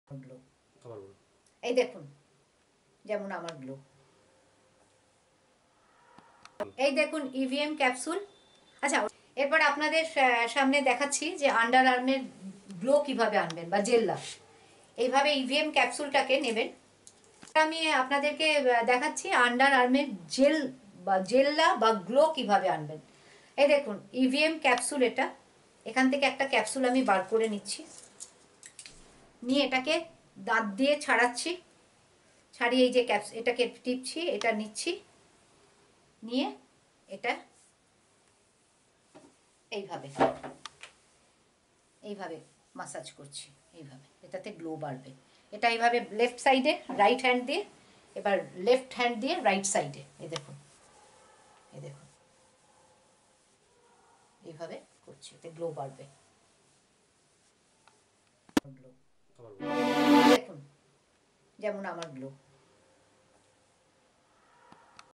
Glow এই দেখুন, যেমন আমার গ্লো, এই দেখুন ইভিএম ক্যাপসুল। আচ্ছা, এরপর আপনাদের সামনে দেখাচ্ছি যে আন্ডার আর্মের গ্লো কিভাবে আনবেন বা জেল্লা। এইভাবে ইভিএম ক্যাপসুলটাকে নেবেন। আমি আপনাদেরকে দেখাচ্ছি আন্ডার আর্মের জেল বা জেল্লা বা গ্লো কিভাবে আনবেন। এই দেখুন ইভিএম ক্যাপসুল, এটা এখান থেকে একটা ক্যাপসুল আমি বার করে নিচ্ছি, নিয়ে এটাকে দাঁত দিয়ে ছাড়াচ্ছি, ছাড়িয়ে এই যে এটাকে টিপছি, এটা নিচ্ছি, নিয়ে এটা এইভাবে এইভাবে মাসাজ করছি, এইভাবে, এটাতে গ্লো বাড়বে। এটা এইভাবে লেফট সাইডে রাইট হ্যান্ড দিয়ে, এবার লেফট হ্যান্ড দিয়ে রাইট সাইডে, এই দেখুন, এই দেখুন এইভাবে করছি, এতে গ্লো বাড়বে। গ্লো দেখুন, যেমন আমার গ্লো।